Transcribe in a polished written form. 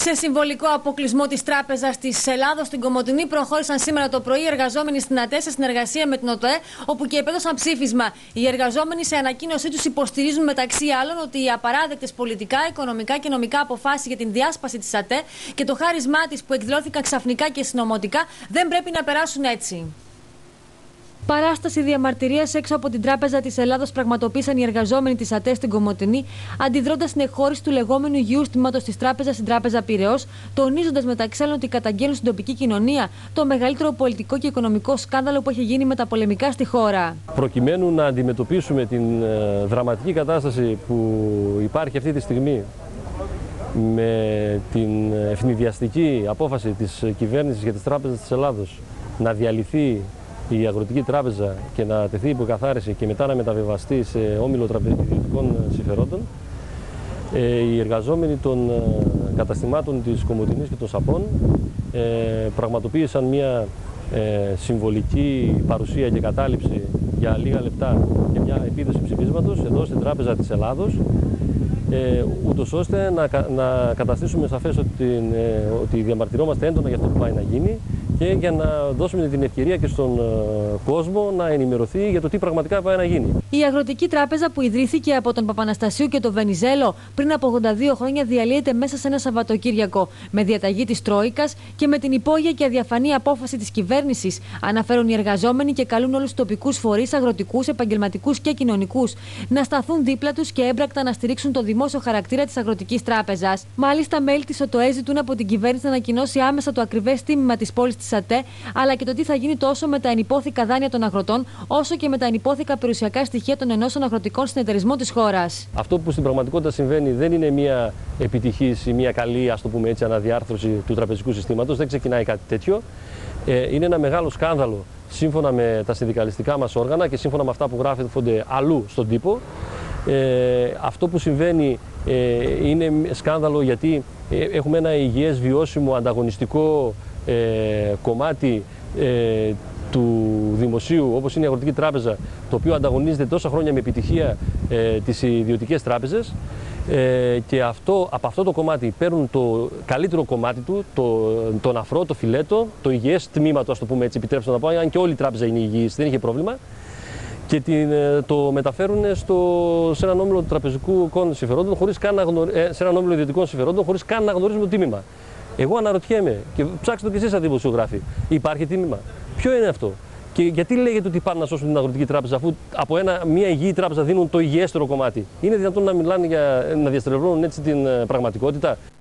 Σε συμβολικό αποκλεισμό της Τράπεζας της Ελλάδος στην Κομοτηνή, προχώρησαν σήμερα το πρωί οι εργαζόμενοι στην ΑΤΕ σε συνεργασία με την ΟΤΟΕ, όπου και επέδωσαν ψήφισμα. Οι εργαζόμενοι σε ανακοίνωσή τους υποστηρίζουν μεταξύ άλλων ότι οι απαράδεκτες πολιτικά, οικονομικά και νομικά αποφάσεις για την διάσπαση της ΑΤΕ και το χάρισμά της που εκδηλώθηκαν ξαφνικά και συνωμοτικά δεν πρέπει να περάσουν έτσι. Παράσταση διαμαρτυρίας έξω από την Τράπεζα της Ελλάδος πραγματοποίησαν οι εργαζόμενοι της ΑΤΕ στην Κομοτηνή, αντιδρώντας στην εκχώρηση του λεγόμενου υγιού τμήματος της Τράπεζας στην Τράπεζα Πειραιώς, τονίζοντας μεταξύ άλλων ότι καταγγέλνουν στην τοπική κοινωνία το μεγαλύτερο πολιτικό και οικονομικό σκάνδαλο που έχει γίνει μεταπολεμικά στη χώρα. Προκειμένου να αντιμετωπίσουμε την δραματική κατάσταση που υπάρχει αυτή τη στιγμή, με την ευνηδιαστική απόφαση της κυβέρνησης για τις τράπεζες της Ελλάδος να διαλυθεί η Αγροτική Τράπεζα και να τεθεί υποκαθάριση και μετά να μεταβιβαστεί σε όμιλο ιδιωτικών συμφερόντων, οι εργαζόμενοι των καταστημάτων της Κομοτηνής και των Σαπών πραγματοποίησαν μια συμβολική παρουσία και κατάληψη για λίγα λεπτά και μια επίδοση ψηφίσματος εδώ στην Τράπεζα της Ελλάδος, ούτως ώστε να καταστήσουμε σαφές ότι διαμαρτυρόμαστε έντονα για αυτό που πάει να γίνει και για να δώσουμε την ευκαιρία και στον κόσμο να ενημερωθεί για το τι πραγματικά πάει να γίνει. Η Αγροτική Τράπεζα, που ιδρύθηκε από τον Παπαναστασίου και τον Βενιζέλο πριν από 82 χρόνια, διαλύεται μέσα σε ένα Σαββατοκύριακο με διαταγή της Τρόικας και με την υπόγεια και αδιαφανή απόφαση της κυβέρνησης, αναφέρουν οι εργαζόμενοι και καλούν όλους τους τοπικούς φορείς, αγροτικούς, επαγγελματικούς και κοινωνικούς, να σταθούν δίπλα τους και έμπρακτα να στηρίξουν το δημόσιο χαρακτήρα της Αγροτικής Τράπεζας. Μάλιστα, μέλη της ΟΤΟΕ ζητούν από την κυβέρνηση να ανακοινώσει άμεσα το ακριβές τίμημα της πόλης της ΑΤΕ, αλλά και το τι θα γίνει τόσο με τα ενυπόθηκα δάνεια των αγροτών, όσο και με τα ενυπόθηκα περιουσιακά στοιχεία των ενώσεων αγροτικών συνεταιρισμών της χώρας. Αυτό που στην πραγματικότητα συμβαίνει δεν είναι μια επιτυχής ή μια καλή, ας το πούμε έτσι, αναδιάρθρωση του τραπεζικού συστήματος, δεν ξεκινάει κάτι τέτοιο. Είναι ένα μεγάλο σκάνδαλο σύμφωνα με τα συνδικαλιστικά μας όργανα και σύμφωνα με αυτά που γράφονται αλλού στον τύπο. Αυτό που συμβαίνει είναι σκάνδαλο γιατί έχουμε ένα υγιές, βιώσιμο, ανταγωνιστικό κομμάτι του δημοσίου, όπως είναι η Αγροτική Τράπεζα, το οποίο ανταγωνίζεται τόσα χρόνια με επιτυχία τις ιδιωτικές τράπεζες, και από αυτό το κομμάτι παίρνουν το καλύτερο κομμάτι του, τον αφρό, το φιλέτο, το υγιές τμήμα του, ας το πούμε έτσι, επιτρέψτε να πω, αν και όλη η τράπεζα είναι υγιής, δεν είχε πρόβλημα, και το μεταφέρουν σε έναν όμιλο τραπεζικών συμφερόντων, σε έναν όμιλο ιδιωτικών συμφερόντων, χωρίς καν να γνωρίζουμε το τίμημα. Εγώ αναρωτιέμαι, και ψάξτε το κι εσείς σαν δημοσιογράφοι, υπάρχει τίμημα? Ποιο είναι αυτό? Και γιατί λέγεται ότι πάνε να σώσουν την Αγροτική Τράπεζα, αφού από μια υγιή τράπεζα δίνουν το υγιέστερο κομμάτι? Είναι δυνατόν να μιλάνε να διαστρεβλώνουν έτσι την πραγματικότητα?